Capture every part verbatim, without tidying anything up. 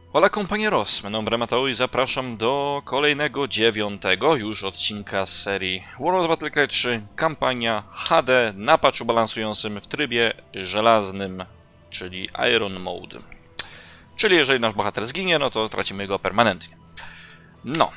Hola compañeros, mi nombre Mateo i zapraszam do kolejnego, dziewiątego już odcinka z serii World of Battlecry trzy, kampania H D na patchu balansującym w trybie żelaznym, czyli Iron Mode. Czyli jeżeli nasz bohater zginie, no to tracimy go permanentnie. No.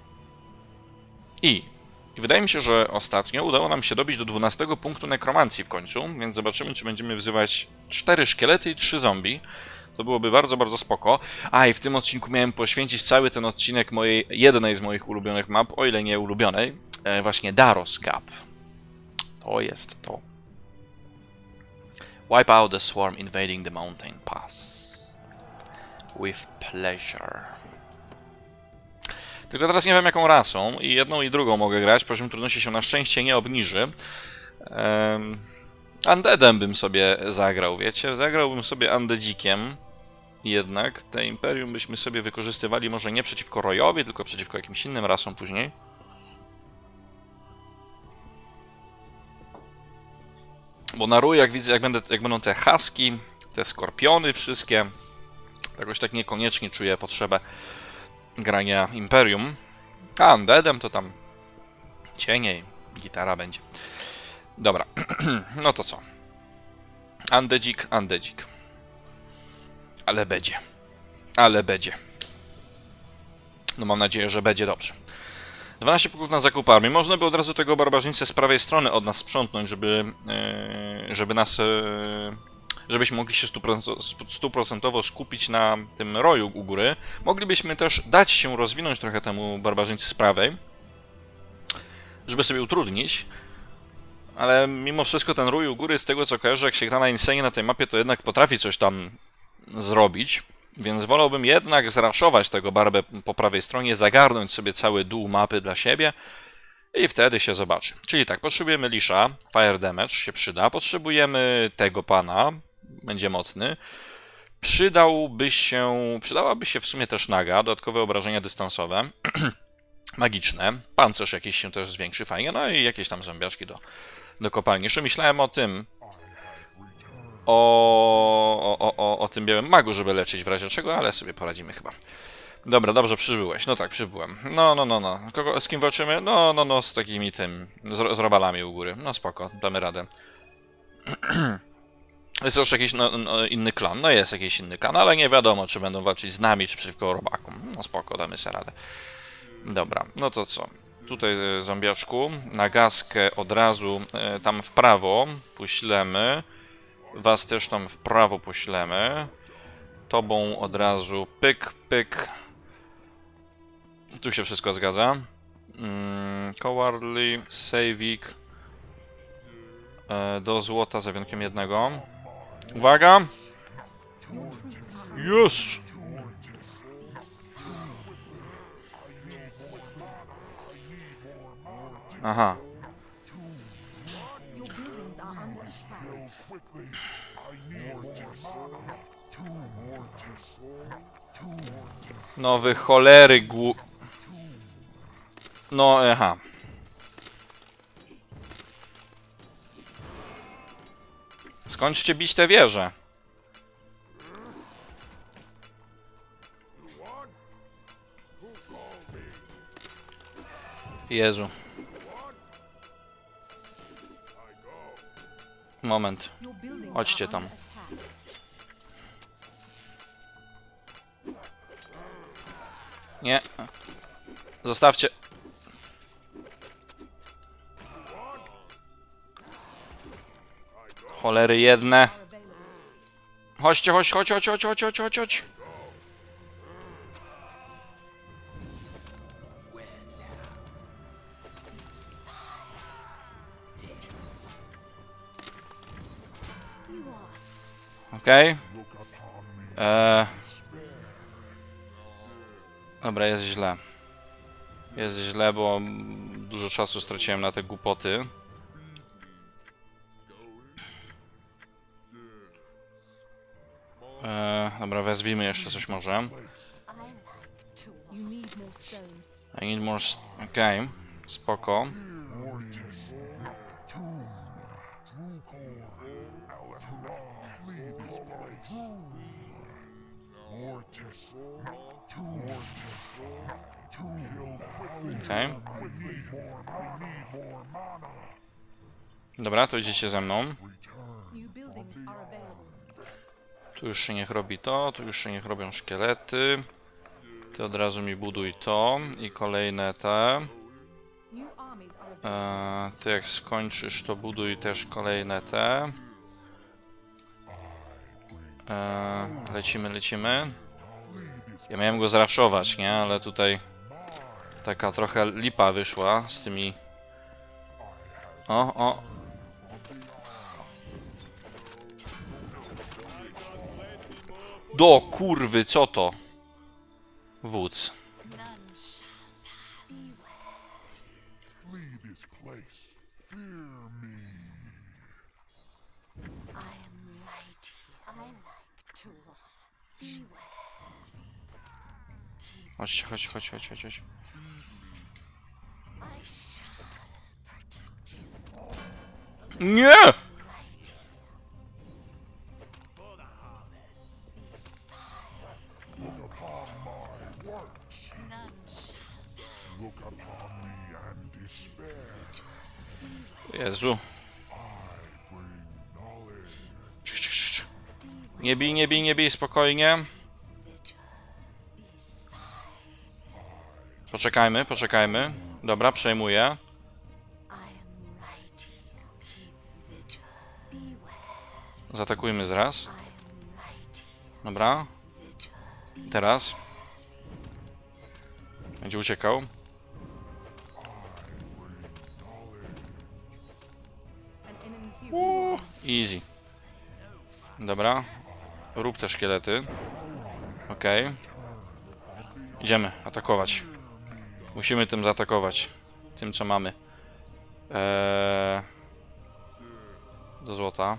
I, I wydaje mi się, że ostatnio udało nam się dobić do dwunastego punktu nekromancji w końcu, więc zobaczymy, czy będziemy wzywać cztery szkielety i trzy zombie. To byłoby bardzo, bardzo spoko. A i w tym odcinku miałem poświęcić cały ten odcinek mojej, jednej z moich ulubionych map, o ile nie ulubionej, e, właśnie Daros Gap. To jest to. Wipe out the swarm invading the mountain pass. With pleasure. Tylko teraz nie wiem jaką rasą i jedną i drugą mogę grać, poziom trudności się na szczęście nie obniży. Um, Undeadem bym sobie zagrał, wiecie? Zagrałbym sobie Undeadzikiem. Jednak te Imperium byśmy sobie wykorzystywali może nie przeciwko Royowi, tylko przeciwko jakimś innym rasom później. Bo na Roju, jak widzę, jak, będę, jak będą te Husky, te Skorpiony wszystkie, jakoś tak niekoniecznie czuję potrzebę grania Imperium. A Undeadem to tam cieniej, gitara będzie. Dobra, no to co? Undeadzik, Undeadzik. Ale będzie. Ale będzie. No mam nadzieję, że będzie dobrze. dwanaście punktów na zakup armii. Można by od razu tego barbarzyńcę z prawej strony od nas sprzątnąć, żeby, yy, żeby nas... Yy, żebyśmy mogli się stuprocentowo skupić na tym roju u góry. Moglibyśmy też dać się rozwinąć trochę temu barbarzyńcy z prawej, żeby sobie utrudnić. Ale mimo wszystko ten rój u góry, z tego co kojarzę, jak się gra na Insane na tej mapie, to jednak potrafi coś tam zrobić. Więc wolałbym jednak zraszować tego barbę po prawej stronie, zagarnąć sobie cały dół mapy dla siebie i wtedy się zobaczy. Czyli tak, potrzebujemy Lisha, Fire Damage się przyda, potrzebujemy tego pana, będzie mocny. Przydałby się, przydałaby się w sumie też Naga, dodatkowe obrażenia dystansowe, magiczne, pancerz jakiś się też zwiększy fajnie, no i jakieś tam zombiaczki do, do kopalni. Jeszcze myślałem o tym, O, o, o, o tym białym magu, żeby leczyć w razie czego, ale sobie poradzimy chyba. Dobra, dobrze, przybyłeś. No tak, przybyłem. No, no, no, no. Kogo, z kim walczymy? No, no, no, z takimi tym, z, z robalami u góry. No spoko, damy radę. Jest już jakiś no, no, inny klan. No jest jakiś inny klan, ale nie wiadomo, czy będą walczyć z nami, czy przeciwko robakom. No spoko, damy sobie radę. Dobra, no to co? Tutaj zombiaczku. Na gaskę od razu e, tam w prawo poślemy. Was też tam w prawo poślemy. Tobą od razu pyk, pyk. Tu się wszystko zgadza. Mm, Cowardly, Savik. E, do złota za wyjątkiem jednego. Uwaga! Yes! Aha. No wy cholery głu... No, aha. Skończcie bić te wieże. Jezu. Moment. Chodźcie tam. Nie. Zostawcie. Cholery jedne. Chodźcie, chodź, chodź, chodź, chodź, chodź, chodź, chodź, chodź. Okej. Okay. Eee... Dobra, jest źle. Jest źle, bo dużo czasu straciłem na te głupoty. Eee, dobra, wezwijmy jeszcze coś może. I need more... Okej, okay. Spoko. Mortis Okej. Okay. Dobra, to idziecie ze mną. Tu już się niech robi to, tu już się niech robią szkielety. Ty od razu mi buduj to i kolejne te. Eee, ty jak skończysz, to buduj też kolejne te. Eee, lecimy, lecimy. Ja miałem go zraszować, nie? Ale tutaj taka trochę lipa wyszła z tymi... O, o. Do kurwy, co to? Wódz. Chodź, chodź, chodź, chodź, chodź, chodź. Nie! Jezu. Nie bij, nie bij, nie bij, spokojnie. Poczekajmy, poczekajmy. Dobra, przejmuję. Zaatakujmy zaraz. Dobra. Teraz. Będzie uciekał. Uuu, easy. Dobra. Rób te szkielety. Okej. Okay. Idziemy atakować. Musimy tym zaatakować. Tym, co mamy. Eee... Do złota.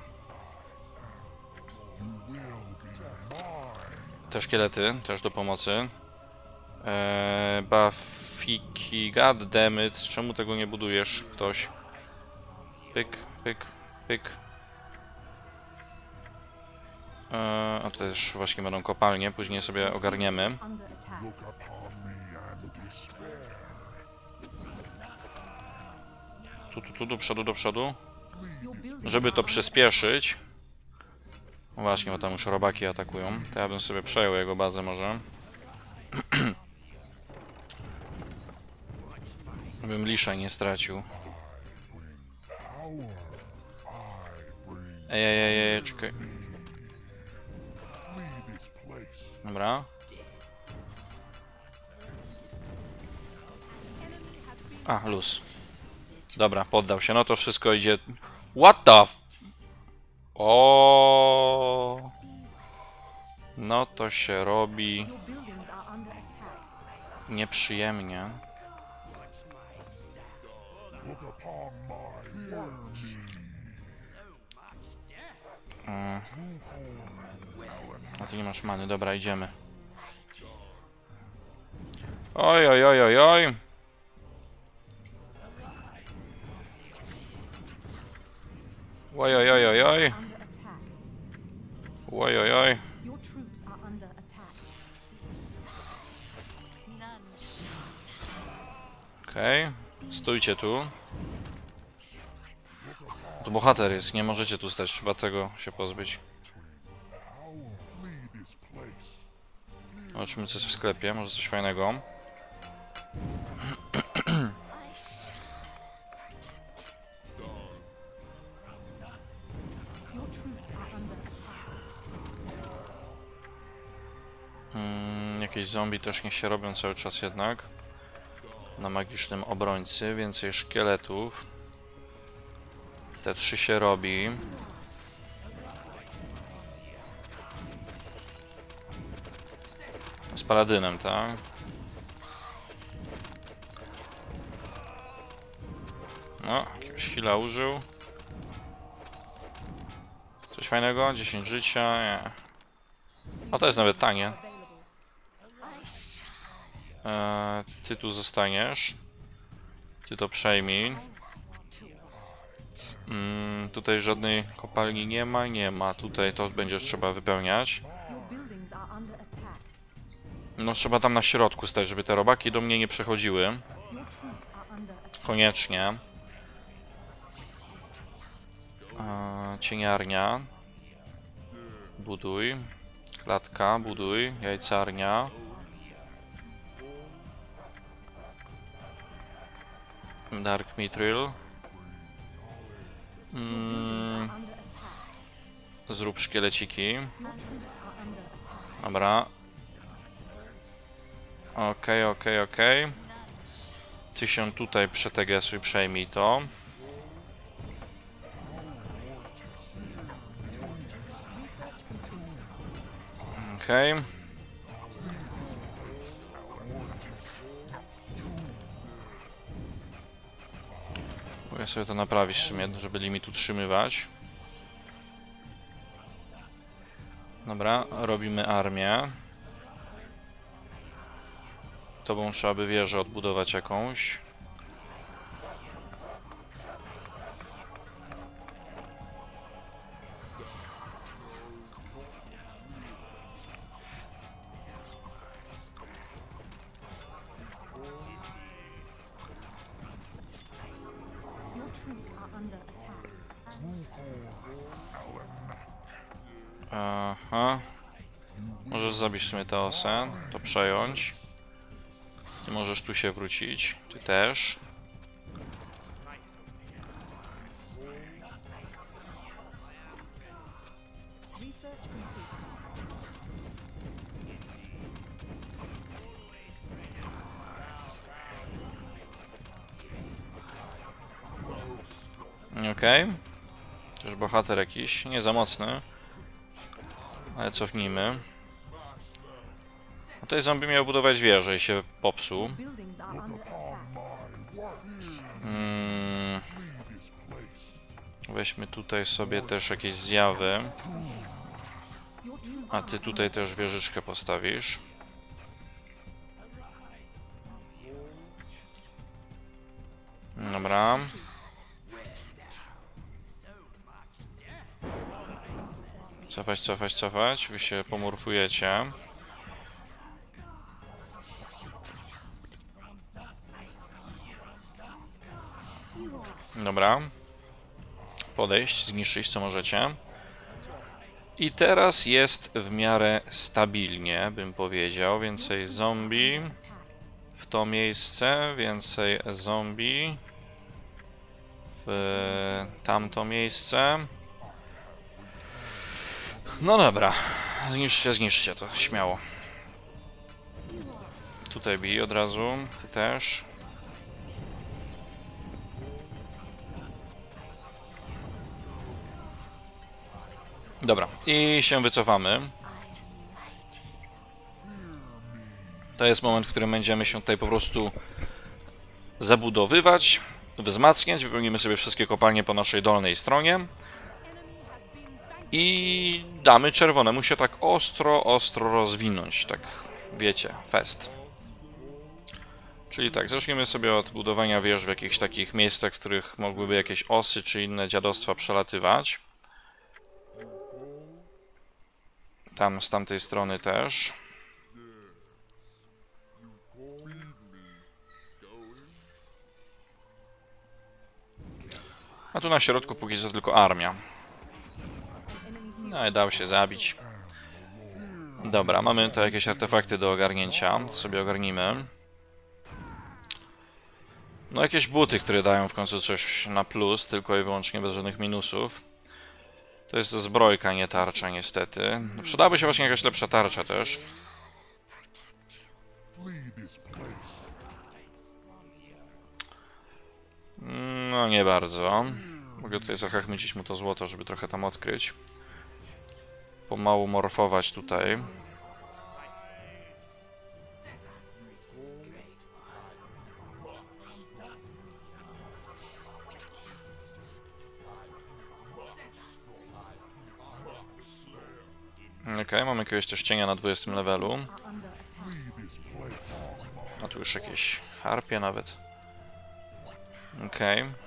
Te szkielety też do pomocy. Eee... Buffiki, goddammit. Czemu tego nie budujesz? Ktoś. Pyk, pyk, pyk. Eee... A to też właśnie będą kopalnie. Później sobie ogarniemy. Tu, tu, tu, do przodu, do przodu. Żeby to przyspieszyć. No właśnie, bo tam już robaki atakują. To ja bym sobie przejął jego bazę może. Żebym lisza nie stracił. Ej, ej, ej, ej, czekaj. Dobra. A, luz. Dobra, poddał się. No to wszystko idzie... What the f... O. No to się robi... nieprzyjemnie. Mm. A ty nie masz many. Dobra, idziemy. Oj, oj, oj, oj, oj. Oj, oj, oj, oj, oj. Oj, oj, oj. Okej. Okay. Stójcie tu. To bohater jest, nie możecie tu stać. Trzeba tego się pozbyć. Zobaczymy, co jest w sklepie. Może coś fajnego. Hmm, jakieś zombie też niech się robią cały czas jednak. Na magicznym obrońcy. Więcej szkieletów. Te trzy się robi. Z paladynem, tak? No, jakiegoś heala użył. Coś fajnego? dziesięć życia, nie. O, to jest nawet tanie. Eee, ty tu zostaniesz. Ty to przejmij. Mm, tutaj żadnej kopalni nie ma, nie ma. Tutaj to będzie trzeba wypełniać. No trzeba tam na środku stać, żeby te robaki do mnie nie przechodziły. Koniecznie. Eee, cieniarnia. Buduj. Klatka, buduj. Jajcarnia. Dark Mithril. Mm. Zrób szkieleciki. Dobra. Okej, okej, okej. Ty się tutaj przetegesuj, przejmij to. Okej. Okay. Mogę sobie to naprawić w sumie, żeby limit utrzymywać. Dobra, robimy armię. Tobą trzeba by wieżę odbudować jakąś. Aha. Możesz zabić w sumie Teosę, to przejąć. I możesz tu się wrócić. Ty też. Okej. Okay. Też bohater jakiś, nie za mocny. Ale cofnijmy. No tutaj zombie miał budować wieżę i się popsuł. Hmm. Weźmy tutaj sobie też jakieś zjawy. A ty tutaj też wieżyczkę postawisz. Dobra. Cofać, cofać, cofać. Wy się pomorfujecie. Dobra. Podejść, zniszczyć co możecie. I teraz jest w miarę stabilnie, bym powiedział. Więcej zombie w to miejsce, więcej zombie w tamto miejsce. No dobra, zniszczcie, zniszczcie to, śmiało. Tutaj bij od razu, ty też. Dobra, i się wycofamy. To jest moment, w którym będziemy się tutaj po prostu zabudowywać, wzmacniać. Wypełnimy sobie wszystkie kopalnie po naszej dolnej stronie. I damy czerwonemu się tak ostro, ostro rozwinąć. Tak, wiecie, fest. Czyli tak, zaczniemy sobie od budowania wież w jakichś takich miejscach, w których mogłyby jakieś osy czy inne dziadostwa przelatywać. Tam, z tamtej strony też. A tu na środku póki co tylko armia. No i dał się zabić. Dobra, mamy tu jakieś artefakty do ogarnięcia. To sobie ogarnimy. No jakieś buty, które dają w końcu coś na plus, tylko i wyłącznie bez żadnych minusów. To jest zbrojka, nie tarcza niestety. No, przydałaby się właśnie jakaś lepsza tarcza też. No nie bardzo. Mogę tutaj zachachmycić mu to złoto, żeby trochę tam odkryć. Pomału morfować tutaj. Okej, okay, mamy jakiegoś też cienia na dwudziestym levelu. A tu już jakieś harpie nawet. Okej. Okay.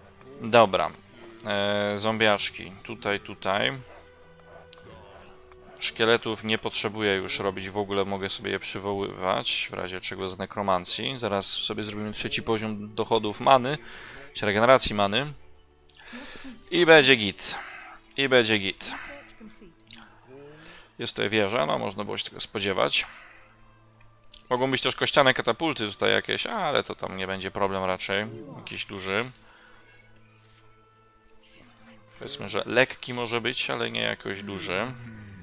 Dobra. E, zombiaczki. Tutaj, tutaj. Szkieletów nie potrzebuję już robić w ogóle, mogę sobie je przywoływać, w razie czego z nekromancji. Zaraz sobie zrobimy trzeci poziom dochodów many, czy regeneracji many. I będzie git. I będzie git. Jest tutaj wieża, no można było się tego spodziewać. Mogą być też kościane katapulty tutaj jakieś, ale to tam nie będzie problem raczej, jakiś duży. Powiedzmy, że lekki może być, ale nie jakoś duży.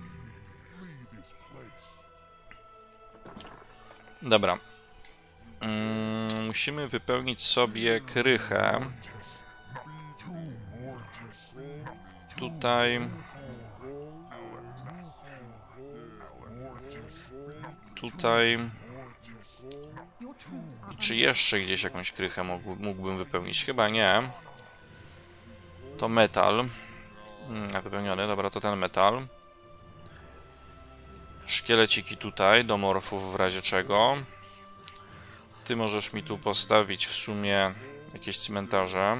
Dobra. Mm, musimy wypełnić sobie krychę. Tutaj. Tutaj. I czy jeszcze gdzieś jakąś krychę mógł, mógłbym wypełnić? Chyba nie. To metal. Hmm, wypełniony, dobra, to ten metal. Szkieleciki tutaj, do morfów w razie czego. Ty możesz mi tu postawić w sumie jakieś cmentarze.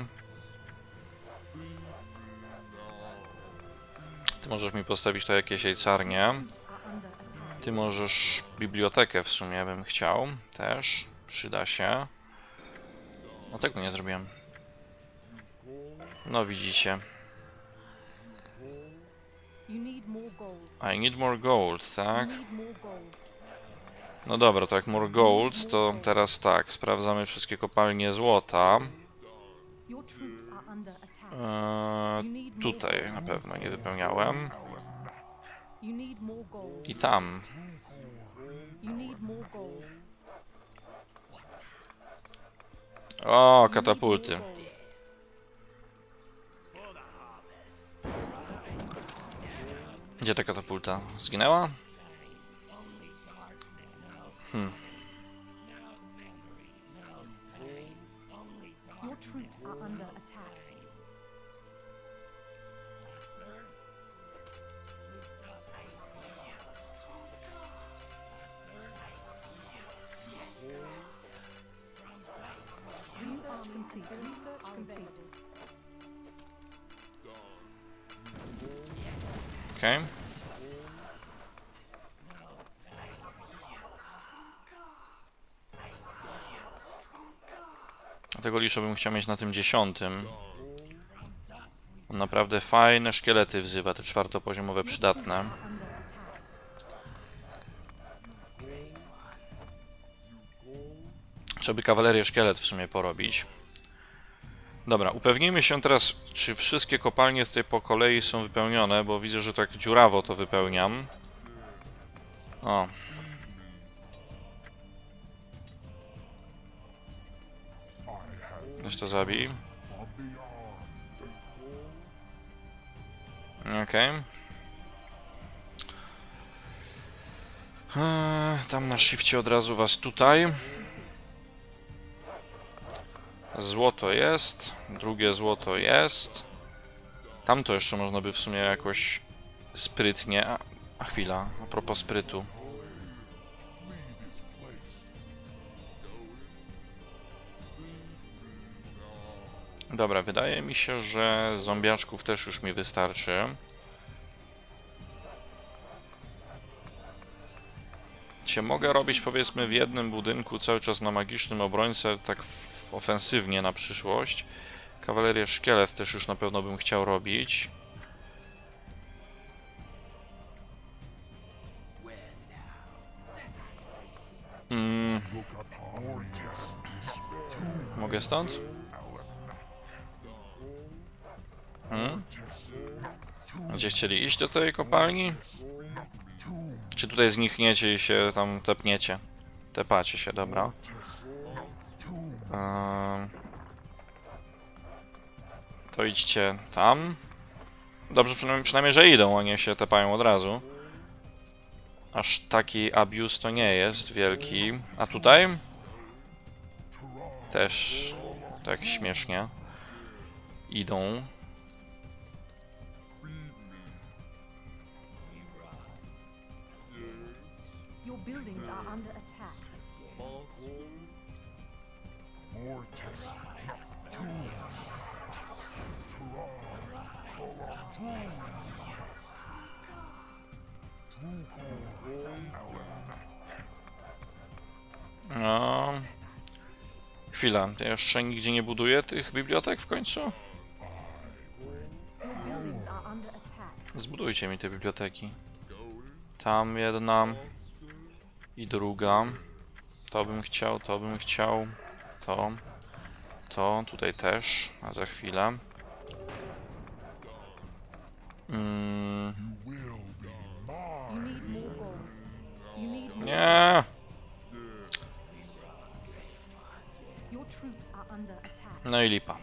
Ty możesz mi postawić tu jakieś jajcarnie. Ty możesz bibliotekę w sumie bym chciał też. Przyda się. No tego nie zrobiłem. No widzicie. I need more gold, tak? No dobra, to jak more gold, to teraz tak, sprawdzamy wszystkie kopalnie złota. Eee, tutaj na pewno nie wypełniałem. I tam. O, katapulty. Gdzie ta katapulta? Zginęła? Hmm. Okej. Okay. Tego lisza bym chciał mieć na tym dziesiątym. On naprawdę fajne szkielety wzywa, te czwartopoziomowe przydatne. Trzeba by kawalerię szkielet w sumie porobić. Dobra, upewnijmy się teraz, czy wszystkie kopalnie tutaj po kolei są wypełnione, bo widzę, że tak dziurawo to wypełniam. O. Weź to zabij. Okej. Okay. Eee, tam na shifcie od razu was tutaj. Złoto jest, drugie złoto jest. Tamto jeszcze można by w sumie jakoś sprytnie... A, a chwila, a propos sprytu. Dobra, wydaje mi się, że zombiaczków też już mi wystarczy. Cię mogę robić powiedzmy w jednym budynku cały czas na magicznym obrońcę, tak ofensywnie na przyszłość. Kawalerię szkielet też już na pewno bym chciał robić. Mm. Mogę stąd? Hmm? Gdzie chcieli iść do tej kopalni? Czy tutaj znikniecie i się tam tepniecie? Tepacie się, dobra. Eee... To idźcie tam. Dobrze, przynajmniej, przynajmniej, że idą, a nie się tepają od razu. Aż taki abuse to nie jest wielki. A tutaj? Też tak śmiesznie idą. No. Chwila, ja jeszcze nigdzie nie buduję tych bibliotek w końcu? Zbudujcie mi te biblioteki. Tam jedna i druga. To bym chciał, to bym chciał. To. To, tutaj też. A za chwilę. Mm. Nie. No i lipa.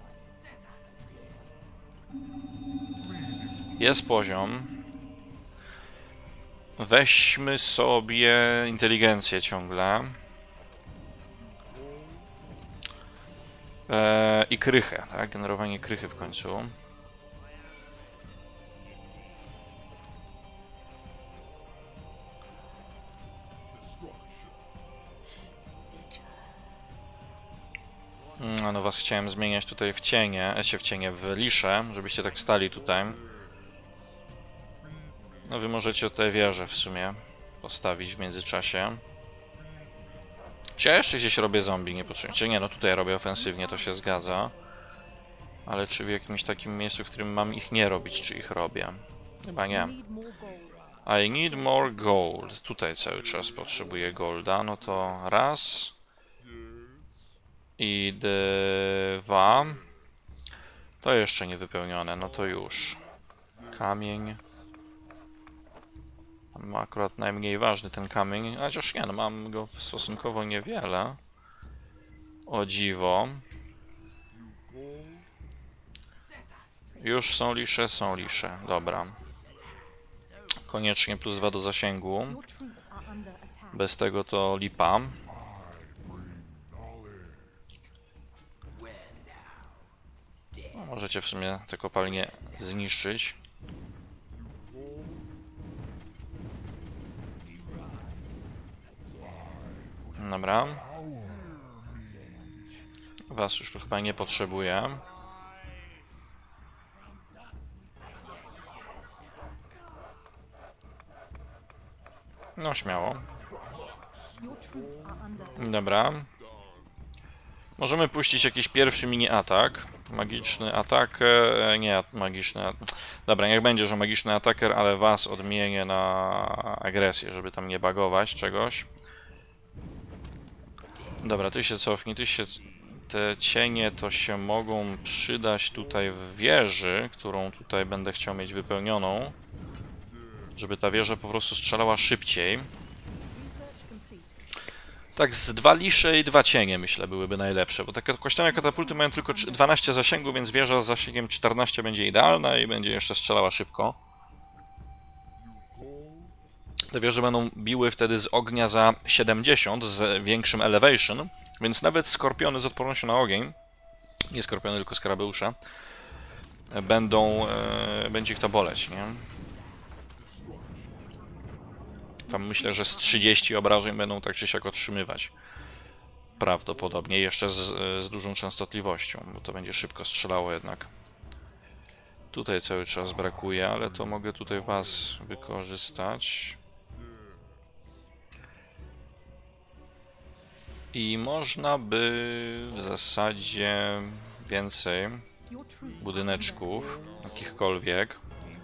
Jest poziom. Weźmy sobie inteligencję ciągle. Eee, I krychę, tak? Generowanie krychy w końcu. No was chciałem zmieniać tutaj w cienie, e, się w cienie, w lisze, żebyście tak stali tutaj. No wy możecie tutaj wieżę w sumie postawić w międzyczasie. Czy ja jeszcze gdzieś robię zombie niepotrzebnie? Nie, no tutaj robię ofensywnie, to się zgadza. Ale czy w jakimś takim miejscu, w którym mam ich nie robić, czy ich robię? Chyba nie. I need more gold. Tutaj cały czas potrzebuję golda, no to raz. I dwa. To jeszcze nie wypełnione, no to już. Kamień. Mam akurat najmniej ważny ten kamień, chociaż nie, no mam go stosunkowo niewiele. O dziwo. Już są lisze, są lisze, dobra. Koniecznie plus dwa do zasięgu. Bez tego to lipa. No, możecie w sumie te kopalnie zniszczyć. Dobra. Was już tu chyba nie potrzebuję. No śmiało. Dobra. Możemy puścić jakiś pierwszy mini atak. Magiczny atak. E, nie, magiczny. Dobra, niech będzie, że magiczny ataker, ale was odmienię na agresję, żeby tam nie bagować czegoś. Dobra, ty się cofnij, ty się... Te cienie to się mogą przydać tutaj w wieży, którą tutaj będę chciał mieć wypełnioną. Żeby ta wieża po prostu strzelała szybciej. Tak z dwa lisze i dwa cienie, myślę, byłyby najlepsze, bo takie kościane katapulty mają tylko dwanaście zasięgu, więc wieża z zasięgiem czternaście będzie idealna i będzie jeszcze strzelała szybko. Te wieże będą biły wtedy z ognia za siedemdziesiąt, z większym elevation, więc nawet skorpiony z odpornością na ogień, nie skorpiony, tylko skarabeusze, będą, e, będzie ich to boleć, nie? Tam myślę, że z trzydzieści obrażeń będą tak czy siak otrzymywać. Prawdopodobnie jeszcze z, z dużą częstotliwością, bo to będzie szybko strzelało jednak. Tutaj cały czas brakuje, ale to mogę tutaj was wykorzystać. I można by w zasadzie więcej budyneczków, jakichkolwiek.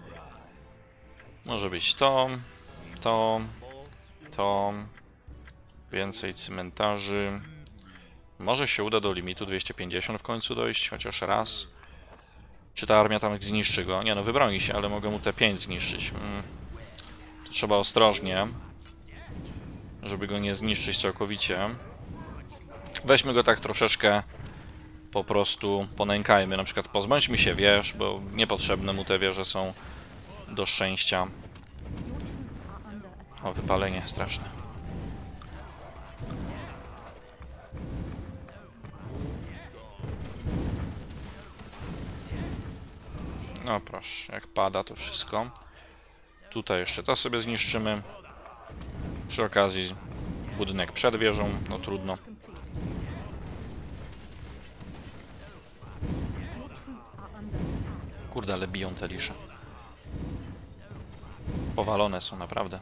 Może być to, to, to, więcej cmentarzy. Może się uda do limitu dwieście pięćdziesiąt w końcu dojść, chociaż raz. Czy ta armia tam zniszczy go? Nie no, wybroni się, ale mogę mu te pięć zniszczyć. Hmm. To trzeba ostrożnie, żeby go nie zniszczyć całkowicie. Weźmy go tak troszeczkę, po prostu ponękajmy. Na przykład pozbądźmy się wież, bo niepotrzebne mu te wieże są do szczęścia. O, wypalenie straszne. No proszę, jak pada to wszystko. Tutaj jeszcze to sobie zniszczymy. Przy okazji budynek przed wieżą, no trudno. Kurde, ale biją te lisze. powalone są, naprawdę.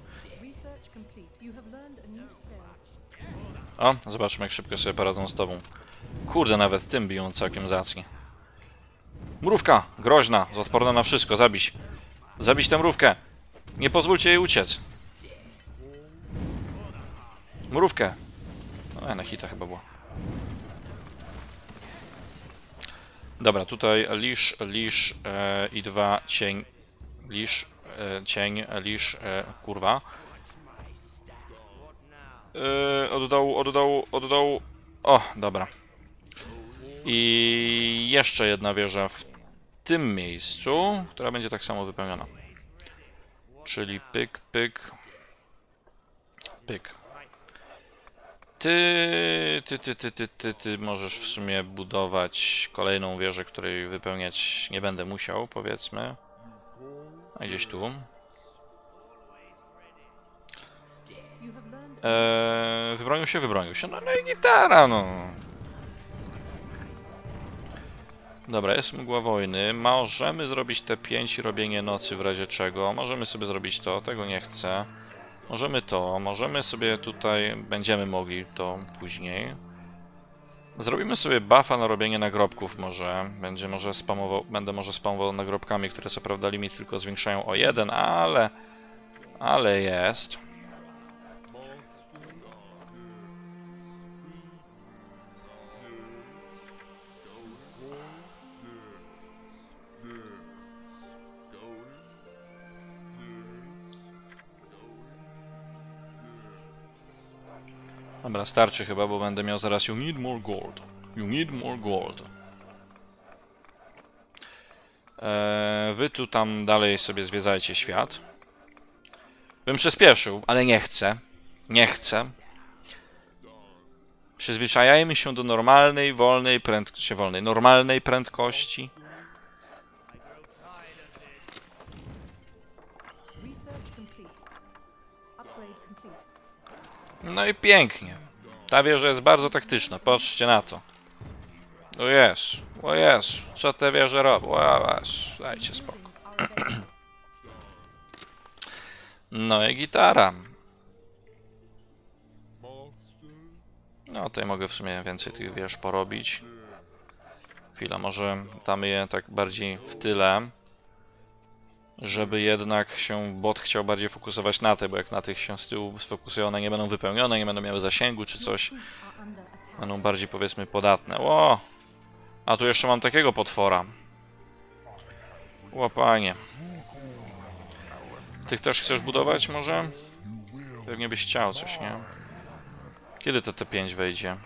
O, zobaczmy, jak szybko sobie poradzą z tobą. Kurde, nawet tym biją całkiem zacnie. Mrówka! Groźna, odporna na wszystko, zabić. Zabić tę mrówkę! Nie pozwólcie jej uciec. Mrówkę! No, na hita chyba była. Dobra, tutaj lisz, lisz e, i dwa cień. Lisz, e, cień, lisz, e, kurwa. E, od dołu, od dołu, od dołu. O, dobra. I jeszcze jedna wieża w tym miejscu, która będzie tak samo wypełniona. Czyli pyk, pyk. Pyk. Ty, ty, ty, ty, ty, ty, ty możesz w sumie budować kolejną wieżę, której wypełniać nie będę musiał, powiedzmy. A gdzieś tu. Eee, wybronił się, wybronił się. No, no i gitara, no. Dobra, jest mgła wojny. Możemy zrobić te pięć i robienie nocy w razie czego. Możemy sobie zrobić to, tego nie chcę. Możemy to, możemy sobie tutaj, będziemy mogli to później. Zrobimy sobie buffa na robienie nagrobków może. Będzie może spamował, będę może spamował nagrobkami, które co prawda limit tylko zwiększają o jeden, ale... Ale jest. Dobra, starczy chyba, bo będę miał zaraz you need more gold. You need more gold. Eee, wy tu tam dalej sobie zwiedzajcie świat. Bym przyspieszył, ale nie chcę. Nie chcę. Przyzwyczajajmy się do normalnej, wolnej prędkości, wolnej, normalnej prędkości. No i pięknie. Ta wieża jest bardzo taktyczna, patrzcie na to. O jest, o jest, co te wieże robią? O jest, dajcie spokój. No i gitara. No tutaj mogę w sumie więcej tych wież porobić. Chwila, może damy je tak bardziej w tyle. Żeby jednak się bot chciał bardziej fokusować na te, bo jak na tych się z tyłu sfokusują, one nie będą wypełnione, nie będą miały zasięgu czy coś. Będą bardziej, powiedzmy, podatne. Ło! A tu jeszcze mam takiego potwora. Łapanie. Tych też chcesz budować może? Pewnie byś chciał coś, nie? Kiedy to T pięć wejdzie?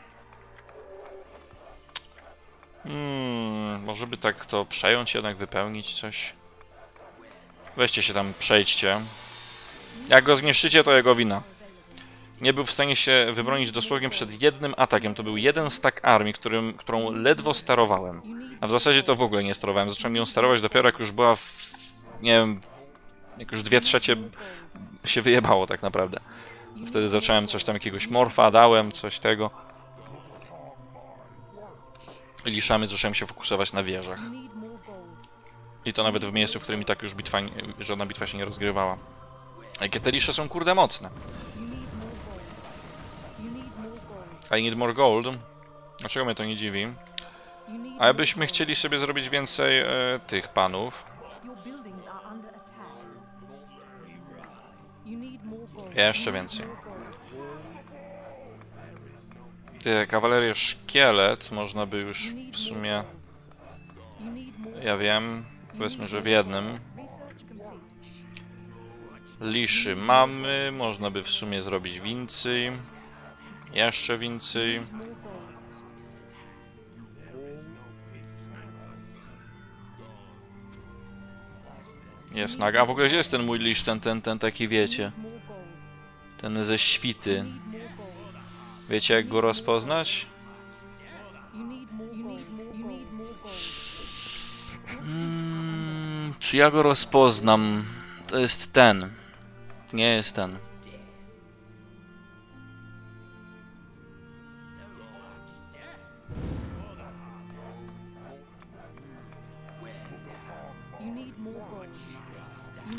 Hmm, może by tak to przejąć, jednak wypełnić coś? Weźcie się tam, przejdźcie. Jak go zniszczycie, to jego wina. Nie był w stanie się wybronić dosłownie przed jednym atakiem. To był jeden stack armii, którym, którą ledwo starowałem. A w zasadzie to w ogóle nie starowałem. Zacząłem ją starować dopiero jak już była w... nie wiem... jak już dwie trzecie się wyjebało tak naprawdę. Wtedy zacząłem coś tam, jakiegoś morfa dałem, coś tego. I liszami zacząłem się fokusować na wieżach. I to nawet w miejscu, w którym i tak już bitwa, żadna bitwa się nie rozgrywała. Jakie te lisze są kurde mocne. I need more gold. Dlaczego mnie to nie dziwi? A jakbyśmy chcieli sobie zrobić więcej e, tych panów. Jeszcze więcej. Ty, kawalerię szkielet można by już w sumie... Ja wiem, powiedzmy, że w jednym. Liszy mamy, można by w sumie zrobić więcej. Jeszcze więcej. Jest naga. A w ogóle gdzie jest ten mój lisz, ten, ten, ten taki, wiecie? Ten ze świty. Wiecie, jak go rozpoznać? Hmm, czy ja go rozpoznam? To jest ten. Nie jest ten.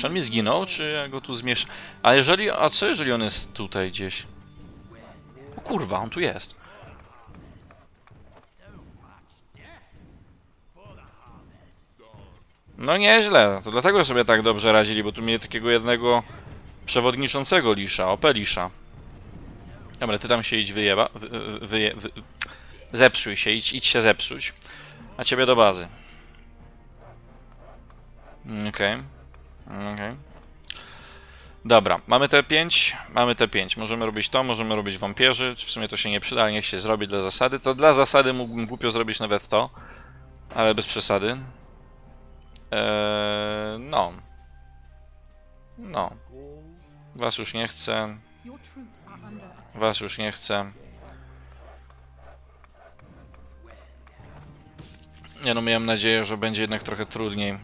Czy on mi zginął, czy ja go tu zmiesz... A jeżeli... A co jeżeli on jest tutaj gdzieś? O kurwa, on tu jest. No nieźle, to dlatego sobie tak dobrze radzili, bo tu mieli takiego jednego przewodniczącego lisza, O P lisza. Dobra, ty tam się idź wyjeba... Wy, wy, wy, zepsuj się, idź, idź się zepsuć. A ciebie do bazy. Okej. Okay. Okej. Okay. Dobra, mamy te pięć, mamy te pięć. Możemy robić to, możemy robić wampierzy. W sumie to się nie przyda, ale niech się zrobi dla zasady. To dla zasady mógłbym głupio zrobić nawet to, ale bez przesady. Eee, no. No. Was już nie chcę. Was już nie chcę. Ja no miałem nadzieję, że będzie jednak trochę trudniej.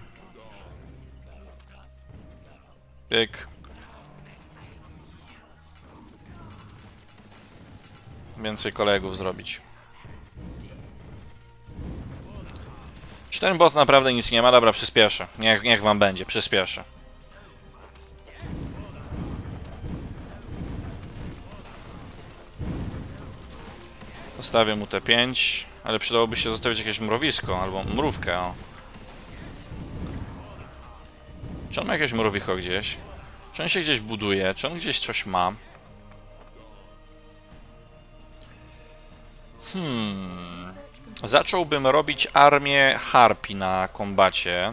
Piek. Więcej kolegów zrobić. Czy ten bot naprawdę nic nie ma? Dobra, przyspieszę. Niech, niech wam będzie, przyspieszę. Postawię mu te pięć, ale przydałoby się zostawić jakieś mrowisko, albo mrówkę, o. Czy on ma jakieś mrowicho gdzieś? Czy on się gdzieś buduje? Czy on gdzieś coś ma? Hmm... Zacząłbym robić armię harpi na kombacie.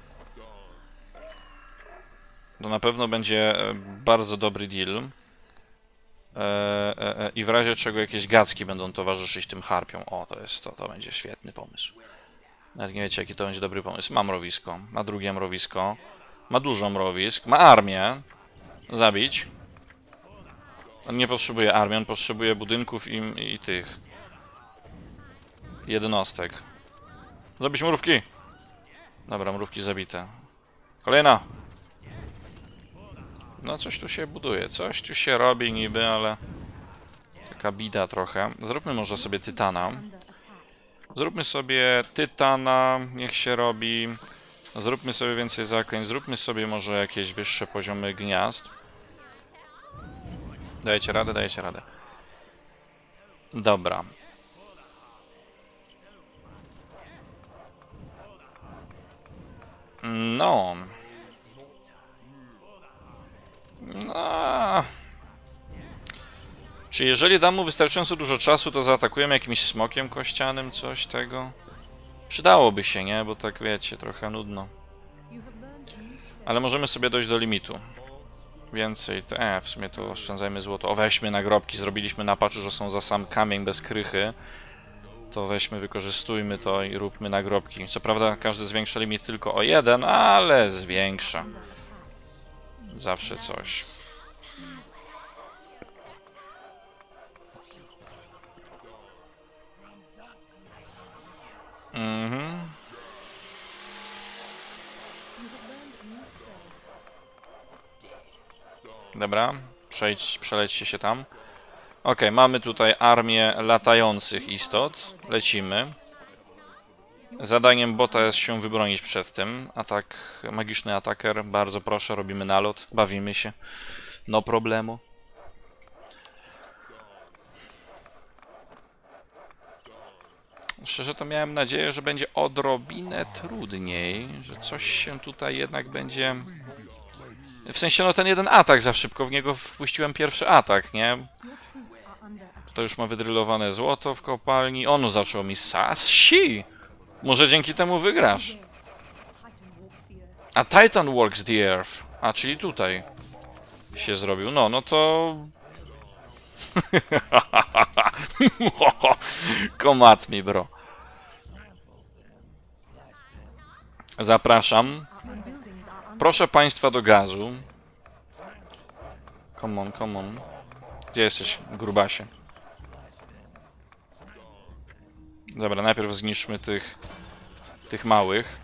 To na pewno będzie bardzo dobry deal. E, e, e, I w razie czego jakieś gacki będą towarzyszyć tym harpiom. O, to jest to, to będzie świetny pomysł. Nawet nie wiecie, jaki to będzie dobry pomysł. Ma mrowisko, ma drugie mrowisko, ma dużo mrowisk, ma armię. Zabić. On nie potrzebuje armii, on potrzebuje budynków i, i tych jednostek. Zabić mrówki! Dobra, mrówki zabite. Kolejna! No coś tu się buduje, coś tu się robi niby, ale taka bida trochę. Zróbmy może sobie tytana. Zróbmy sobie tytana, niech się robi. Zróbmy sobie więcej zaklęć, zróbmy sobie może jakieś wyższe poziomy gniazd. Dajecie radę, dajecie radę. Dobra. No. No. Czy jeżeli dam mu wystarczająco dużo czasu, to zaatakujemy jakimś smokiem kościanym, coś tego? Przydałoby się, nie? Bo tak wiecie, trochę nudno. Ale możemy sobie dojść do limitu. Więcej, to, e, w sumie to oszczędzajmy złoto. O, weźmy nagrobki, zrobiliśmy na patchu, że są za sam kamień bez krychy. To weźmy, wykorzystujmy to i róbmy nagrobki. Co prawda każdy zwiększa limit tylko o jeden, ale zwiększa. Zawsze coś. Mhm. Dobra, przejdź, przelećcie się tam. Ok, mamy tutaj armię latających istot. Lecimy. Zadaniem bota jest się wybronić przed tym. Atak, magiczny ataker. Bardzo proszę, robimy nalot. Bawimy się. No problemu. Szczerze to miałem nadzieję, że będzie odrobinę trudniej. Że coś się tutaj jednak będzie... W sensie, no ten jeden atak za szybko. W niego wpuściłem pierwszy atak, nie? To już ma wydrylowane złoto w kopalni. Ono zaczął mi sasi. Może dzięki temu wygrasz. A Titan walks the earth. A, czyli tutaj się zrobił. No, no to... Come at me, bro. Zapraszam. Proszę państwa do gazu. Come on, come on. Gdzie jesteś, grubasie? Dobra, najpierw zniszczmy tych... tych małych.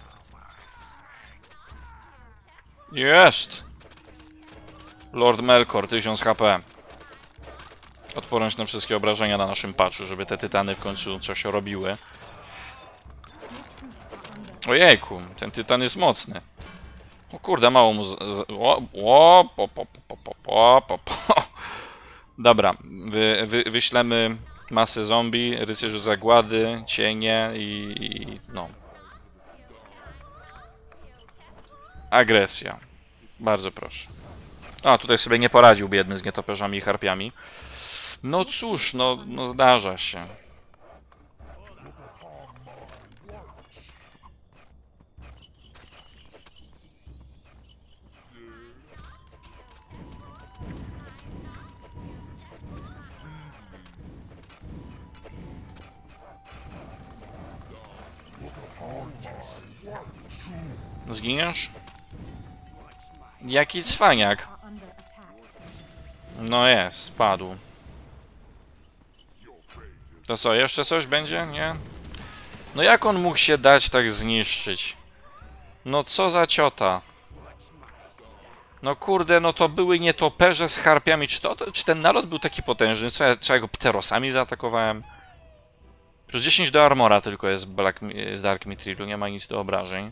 Jest! Lord Melkor, tysiąc H P. Odporność na wszystkie obrażenia na naszym patchu, żeby te tytany w końcu coś robiły. Ojejku, ten tytan jest mocny. O kurde, mało mu z... z o, o, po, po, po, po, po, po, po. Dobra, wy, wy, wyślemy masę zombie, rycerzy zagłady, cienie i, i no. Agresja. Bardzo proszę. A, tutaj sobie nie poradził biedny z nietoperzami i harpiami. No cóż, no, no zdarza się. Zginiesz? Jaki cwaniak. No jest, spadł. To co, jeszcze coś będzie? Nie? No jak on mógł się dać tak zniszczyć? No co za ciota. No kurde, no to były nietoperze z harpiami. Czy, to, czy ten nalot był taki potężny? Co ja, czy ja go pterosami zaatakowałem? Plus dziesięć do armora tylko jest Black, z Dark Mitrilu, nie ma nic do obrażeń.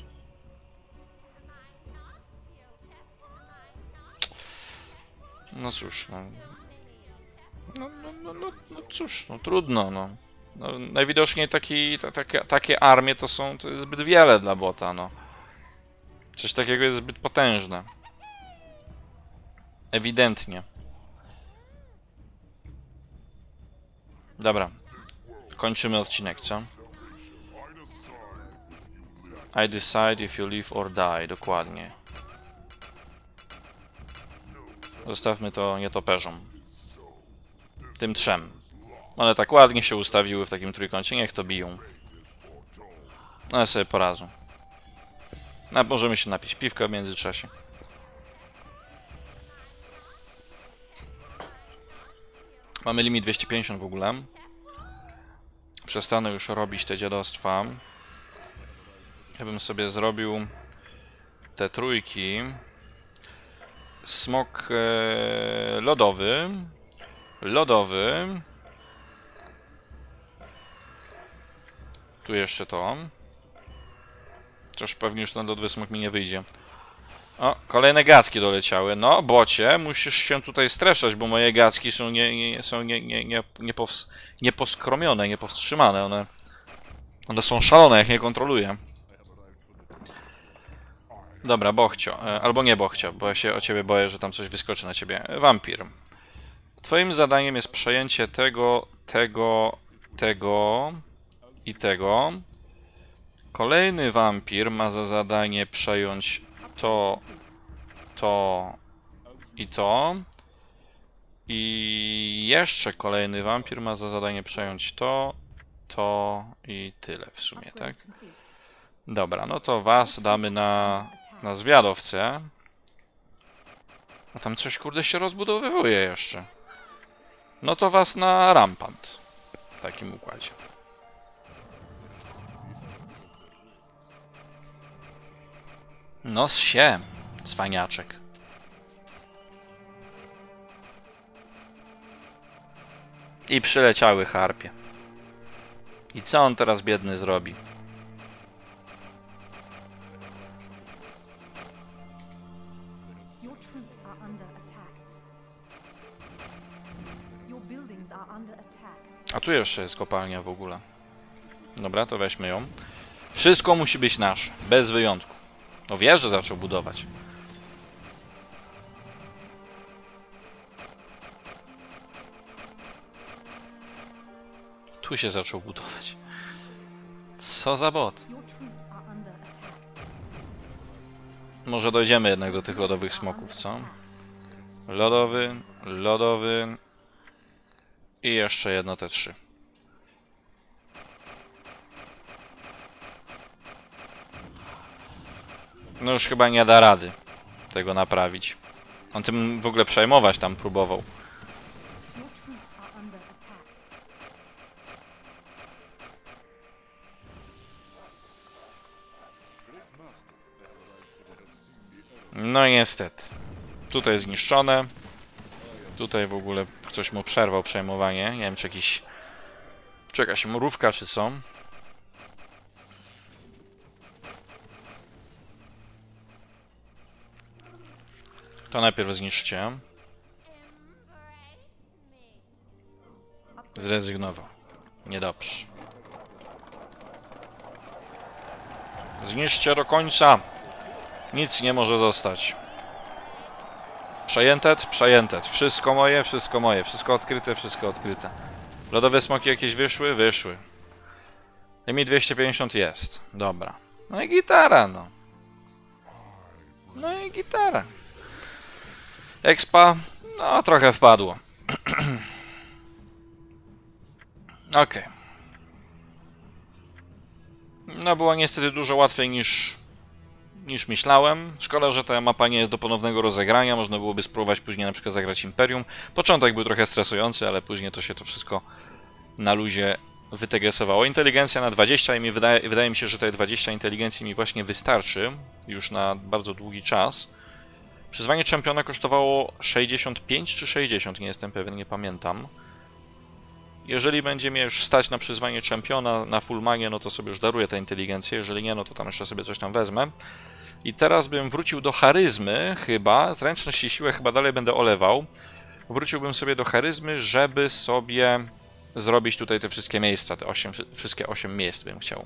No cóż, no. No, no, no, no, no cóż, no trudno, no. No najwidoczniej taki, ta, takie, takie armie to są to jest zbyt wiele dla bota, no. Coś takiego jest zbyt potężne. Ewidentnie. Dobra. Kończymy odcinek, co? I decide if you live or die. Dokładnie. Zostawmy to nietoperzom. Tym trzem. One tak ładnie się ustawiły w takim trójkącie. Niech to biją. One sobie poradzą. No, możemy się napić piwka w międzyczasie. Mamy limit dwieście pięćdziesiąt w ogóle. Przestanę już robić te dziadostwa. Ja bym sobie zrobił te trójki. Smok e, lodowy. Lodowy. Tu jeszcze to. Chociaż pewnie już ten lodowy smok mi nie wyjdzie. O, kolejne gacki doleciały. No, bocie, musisz się tutaj streszczać, bo moje gacki są nie, nie, są nie, nie, nie, nie pows nieposkromione, niepowstrzymane. One, one są szalone, jak nie kontroluję. Dobra, Bochcio. Albo nie Bochcio, bo ja się o ciebie boję, że tam coś wyskoczy na ciebie. Wampir. Twoim zadaniem jest przejęcie tego, tego, tego i tego. Kolejny wampir ma za zadanie przejąć to, to i to. I jeszcze kolejny wampir ma za zadanie przejąć to, to i tyle w sumie, tak? Dobra, no to was damy na, na zwiadowcę. A tam coś kurde się rozbudowywuje jeszcze. No to was na rampant. W takim układzie. No się, cwaniaczek. I przyleciały harpie. I co on teraz biedny zrobi? A tu jeszcze jest kopalnia w ogóle. Dobra, to weźmy ją. Wszystko musi być nasze, bez wyjątku. No wieżę zaczął budować. Tu się zaczął budować. Co za bot? Może dojdziemy jednak do tych lodowych smoków, co? Lodowy, lodowy i jeszcze jedno te trzy. No już chyba nie da rady tego naprawić. On tym w ogóle przejmować tam próbował. No niestety. Tutaj zniszczone. Tutaj w ogóle ktoś mu przerwał przejmowanie. Nie wiem, czy jakiś... Czy jakaś mrówka, czy są. To najpierw zniszczcie. Zrezygnował. Niedobrze. Zniszczcie do końca. Nic nie może zostać. Przejęte? Przejęte. Wszystko moje, wszystko moje. Wszystko odkryte, wszystko odkryte. Lodowe smoki jakieś wyszły? Wyszły. Mi dwieście pięćdziesiąt jest. Dobra. No i gitara, no. No i gitara. Expa? No, trochę wpadło. Okej. Okay. No, było niestety dużo łatwiej niż, niż myślałem. Szkoda, że ta mapa nie jest do ponownego rozegrania. Można byłoby spróbować później na przykład zagrać Imperium. Początek był trochę stresujący, ale później to się to wszystko na luzie wytegresowało. Inteligencja na dwadzieścia i mi wydaje, wydaje mi się, że te dwadzieścia inteligencji mi właśnie wystarczy już na bardzo długi czas. Przyzwanie czempiona kosztowało sześćdziesiąt pięć czy sześćdziesiąt, nie jestem pewien, nie pamiętam. Jeżeli będzie mnie już stać na przyzwanie czempiona na full manie, no to sobie już daruję tę inteligencję, jeżeli nie, no to tam jeszcze sobie coś tam wezmę. I teraz bym wrócił do charyzmy chyba, zręczność i siłę chyba dalej będę olewał. Wróciłbym sobie do charyzmy, żeby sobie zrobić tutaj te wszystkie miejsca, te osiem, wszystkie osiem miejsc bym chciał.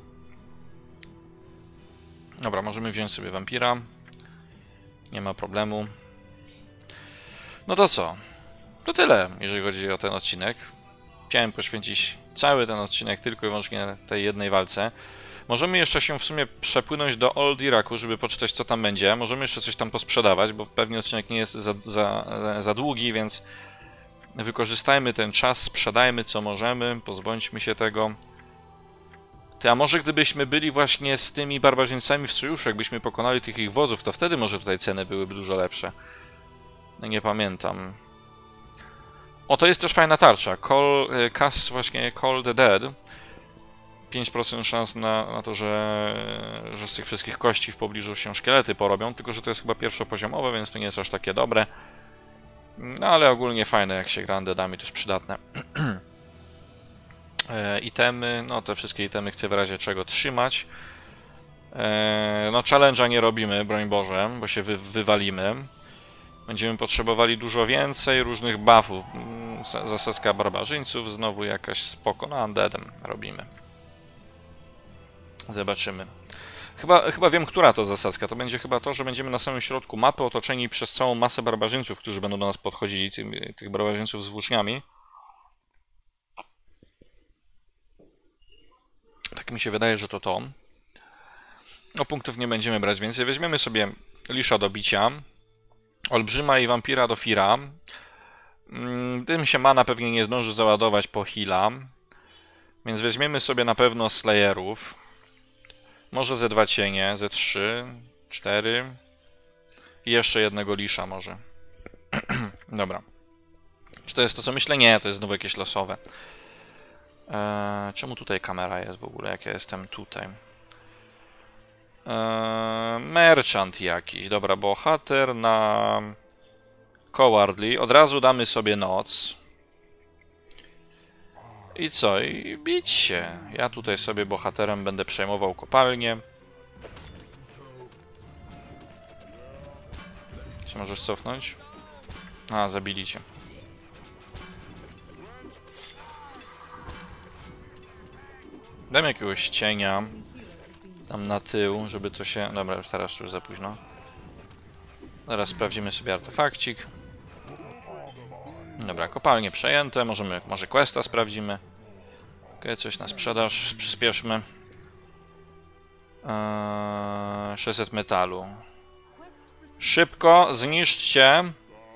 Dobra, możemy wziąć sobie wampira. Nie ma problemu. No to co? To tyle, jeżeli chodzi o ten odcinek. Chciałem poświęcić cały ten odcinek tylko i wyłącznie tej jednej walce. Możemy jeszcze się w sumie przepłynąć do Old Iraku, żeby poczytać, co tam będzie. Możemy jeszcze coś tam posprzedawać, bo pewnie odcinek nie jest za, za, za długi, więc wykorzystajmy ten czas, sprzedajmy co możemy, pozbądźmy się tego. Ty, a może gdybyśmy byli właśnie z tymi barbarzyńcami w sojuszu, jakbyśmy pokonali tych ich wodzów, to wtedy może tutaj ceny byłyby dużo lepsze. Nie pamiętam. O, to jest też fajna tarcza. Call, cast właśnie Call the Dead. pięć procent szans na, na to, że, że z tych wszystkich kości w pobliżu się szkielety porobią, tylko że to jest chyba pierwszopoziomowe, więc to nie jest aż takie dobre. No ale ogólnie fajne, jak się gra undeadami, też przydatne. e, itemy, no te wszystkie itemy chcę w razie czego trzymać. E, no challenge'a nie robimy, broń Boże, bo się wy, wywalimy. Będziemy potrzebowali dużo więcej różnych buffów. Zasadzka barbarzyńców, znowu jakaś spoko, no undeadem robimy. Zobaczymy. Chyba, chyba wiem, która to zasadzka. To będzie chyba to, że będziemy na samym środku mapy otoczeni przez całą masę barbarzyńców, którzy będą do nas podchodzili, tych, tych barbarzyńców z włóczniami. Tak mi się wydaje, że to to. No punktów nie będziemy brać więcej. Weźmiemy sobie Lisza do bicia. Olbrzyma i wampira do Fira. Tym się mana pewnie nie zdąży załadować po heala. Więc weźmiemy sobie na pewno Slayerów. Może ze dwa cienie, ze trzy, cztery. I jeszcze jednego Lisza może. Dobra. Czy to jest to, co myślę? Nie, to jest znowu jakieś losowe. Eee, czemu tutaj kamera jest w ogóle, jak ja jestem tutaj? Eee, merchant jakiś. Dobra, bohater na Cowardly. Od razu damy sobie noc. I co? I bić się. Ja tutaj sobie bohaterem będę przejmował kopalnię. Czy możesz cofnąć? A, zabili cię. Dam jakiegoś cienia tam na tył, żeby to się... Dobra, już teraz już za późno. Zaraz sprawdzimy sobie artefakcik. Dobra, kopalnie przejęte. Możemy, może questa sprawdzimy. Ok, coś na sprzedaż. Przyspieszmy. Eee, sześćset metalu. Szybko, zniszczcie.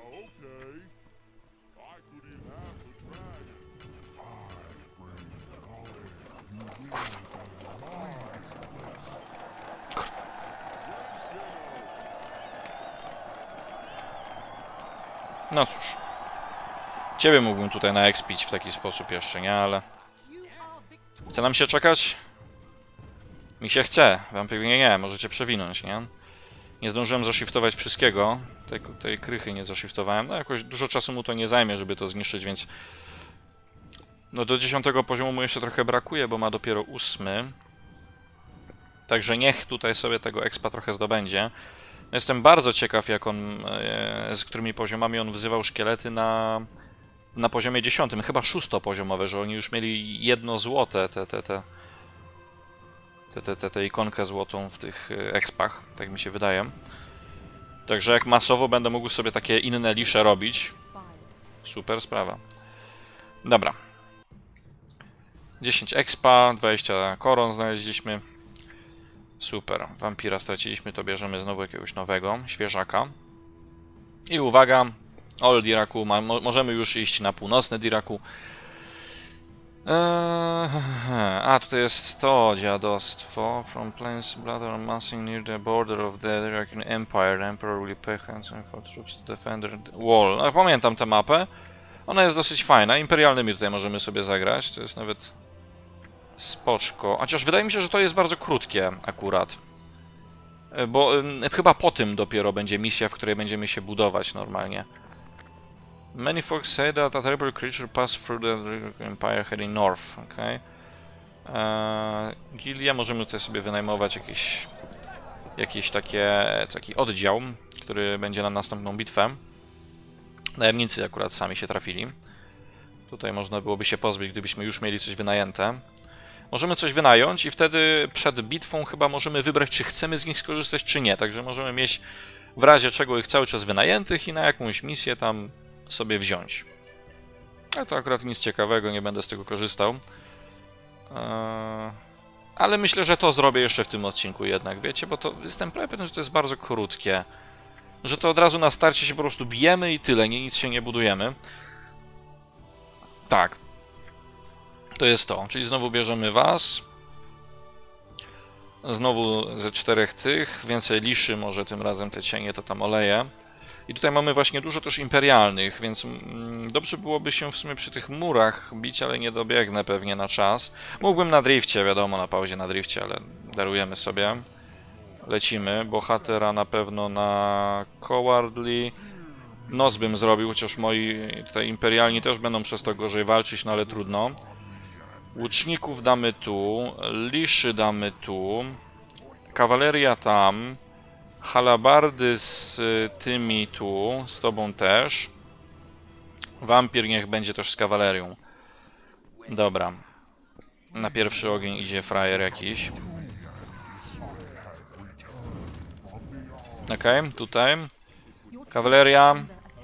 Kurwa. Kurwa. No cóż. Ciebie mógłbym tutaj naekspić w taki sposób jeszcze, nie? Ale... Chce nam się czekać? Mi się chce. Wam pewnie nie. Możecie przewinąć, nie? Nie zdążyłem zashiftować wszystkiego. Tej, tej krychy nie zashiftowałem. No jakoś dużo czasu mu to nie zajmie, żeby to zniszczyć, więc... No do dziesiątego poziomu mu jeszcze trochę brakuje, bo ma dopiero ósmy. Także niech tutaj sobie tego expa trochę zdobędzie. Jestem bardzo ciekaw, jak on, e, z którymi poziomami on wzywał szkielety na, na poziomie dziesiątym. Chyba szóstopoziomowe, że oni już mieli jedno złote, te, te, te, te, te, te, te ikonkę złotą w tych expach, tak mi się wydaje. Także jak masowo będę mógł sobie takie inne lisze robić, super sprawa. Dobra. dziesięć expa, dwadzieścia koron znaleźliśmy. Super. Wampira straciliśmy, to bierzemy znowu jakiegoś nowego, świeżaka. I uwaga, Old Diraku, ma, mo, możemy już iść na północne Diraku. Eee, a, tutaj jest to dziadostwo. From plains blood or amassing near the border of the Iraqian Empire. The Emperor will pay handsome for troops to defend the wall. No, pamiętam tę mapę. Ona jest dosyć fajna. Imperialnymi tutaj możemy sobie zagrać. To jest nawet spoczko. Chociaż wydaje mi się, że to jest bardzo krótkie akurat. Bo y, chyba po tym dopiero będzie misja, w której będziemy się budować normalnie. Many folks say that a terrible creature passed through the Empire heading north. Okay. Eee, Gilia, możemy tutaj sobie wynajmować jakieś, jakieś takie, taki oddział, który będzie na następną bitwę. Najemnicy akurat sami się trafili. Tutaj można byłoby się pozbyć, gdybyśmy już mieli coś wynajęte. Możemy coś wynająć i wtedy przed bitwą chyba możemy wybrać, czy chcemy z nich skorzystać, czy nie. Także możemy mieć w razie czego ich cały czas wynajętych i na jakąś misję tam sobie wziąć. Ale to akurat nic ciekawego, nie będę z tego korzystał. Eee, ale myślę, że to zrobię jeszcze w tym odcinku jednak, wiecie, bo to jestem prawie pewien, że to jest bardzo krótkie. Że to od razu na starcie się po prostu bijemy i tyle, nie, nic się nie budujemy. Tak. To jest to, czyli znowu bierzemy was. Znowu ze czterech tych, więcej liszy, może tym razem te cienie to tam oleje. I tutaj mamy właśnie dużo też imperialnych, więc mm, dobrze byłoby się w sumie przy tych murach bić, ale nie dobiegnę pewnie na czas. Mógłbym na drifcie, wiadomo, na pauzie na drifcie, ale darujemy sobie. Lecimy, bohatera na pewno na Cowardly. Noc bym zrobił, chociaż moi tutaj imperialni też będą przez to gorzej walczyć, no ale trudno. Łuczników damy tu, liszy damy tu, kawaleria tam, halabardy z tymi tu, z tobą też. Wampir niech będzie też z kawalerią. Dobra. Na pierwszy ogień idzie frajer jakiś. Okej, okay, tutaj. Kawaleria.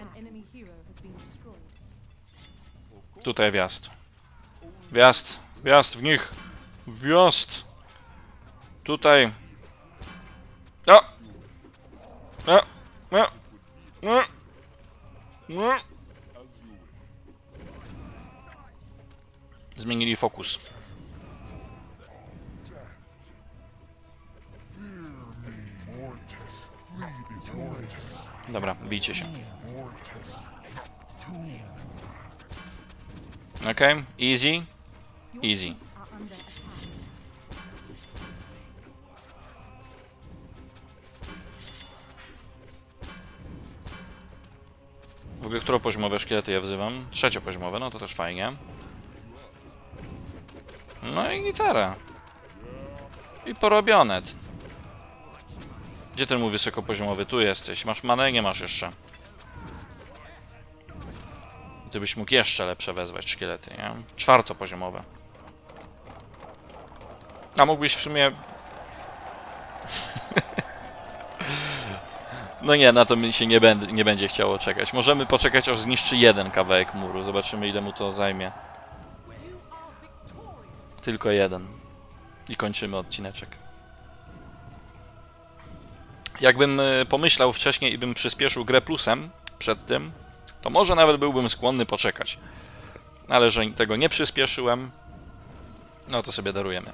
Tutaj wjazd. Wjazd, wjazd w nich. Wjazd. Tutaj. O! O! O! O! O! Zmienili fokus. Dobra, bijcie się. Okej, okay. Easy. Easy. W ogóle któropoziomowe szkielety ja wzywam? Trzeciopoziomowe, no to też fajnie. No i gitara. I porobione. Gdzie ten mój wysokopoziomowy? Tu jesteś. Masz manę? Nie masz jeszcze. Ty byś mógł jeszcze lepsze wezwać szkielety, nie? Czwartopoziomowe. A mógłbyś w sumie... No nie, na to mi się nie, będę, nie będzie chciało czekać. Możemy poczekać, aż zniszczy jeden kawałek muru. Zobaczymy, ile mu to zajmie. Tylko jeden. I kończymy odcineczek. Jakbym pomyślał wcześniej i bym przyspieszył grę plusem przed tym, to może nawet byłbym skłonny poczekać. Ale że tego nie przyspieszyłem, no to sobie darujemy.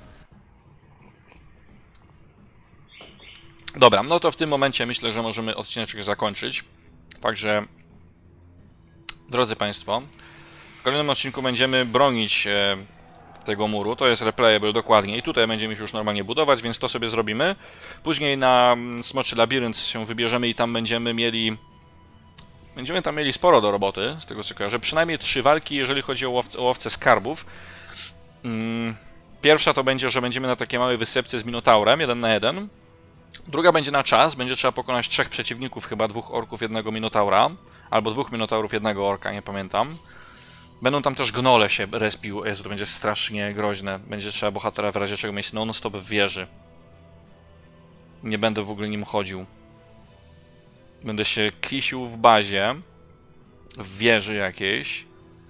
Dobra, no to w tym momencie myślę, że możemy odcineczek zakończyć. Także, drodzy Państwo, w kolejnym odcinku będziemy bronić e, tego muru. To jest replayable dokładnie i tutaj będziemy się już normalnie budować, więc to sobie zrobimy. Później na Smoczy Labirynt się wybierzemy i tam będziemy mieli... Będziemy tam mieli sporo do roboty, z tego co kojarzę. Przynajmniej trzy walki, jeżeli chodzi o łowcę, o łowcę skarbów. Pierwsza to będzie, że będziemy na takiej małej wysepce z Minotaurem, jeden na jeden. Druga będzie na czas, będzie trzeba pokonać trzech przeciwników, chyba dwóch orków, jednego minotaura, albo dwóch minotaurów, jednego orka, nie pamiętam. Będą tam też gnole się respił, Jezu, to będzie strasznie groźne. Będzie trzeba bohatera w razie czego mieć non-stop w wieży. Nie będę w ogóle nim chodził. Będę się kisił w bazie, w wieży jakiejś.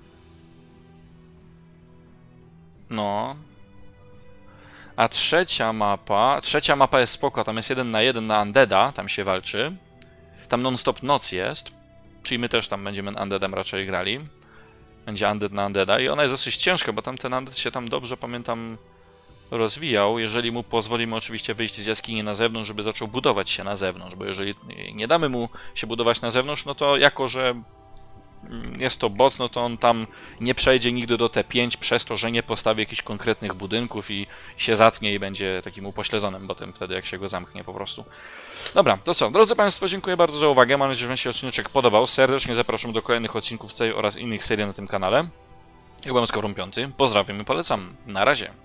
No. A trzecia mapa... Trzecia mapa jest spoko, tam jest jeden na jeden na Undeada, tam się walczy. Tam non-stop noc jest. Czyli my też tam będziemy Undeadem raczej grali. Będzie Undead na Undeada i ona jest dosyć ciężka, bo tam ten Undead się tam dobrze, pamiętam, rozwijał. Jeżeli mu pozwolimy oczywiście wyjść z jaskini na zewnątrz, żeby zaczął budować się na zewnątrz, bo jeżeli nie damy mu się budować na zewnątrz, no to jako, że jest to bot, no to on tam nie przejdzie nigdy do T pięć przez to, że nie postawi jakichś konkretnych budynków i się zatnie i będzie takim upośledzonym botem wtedy, jak się go zamknie po prostu. Dobra, to co? Drodzy Państwo, dziękuję bardzo za uwagę. Mam nadzieję, że Wam się odcinek podobał. Serdecznie zapraszam do kolejnych odcinków z tej oraz innych serii na tym kanale. Ja byłem Skorpion piąty. Pozdrawiam i polecam. Na razie.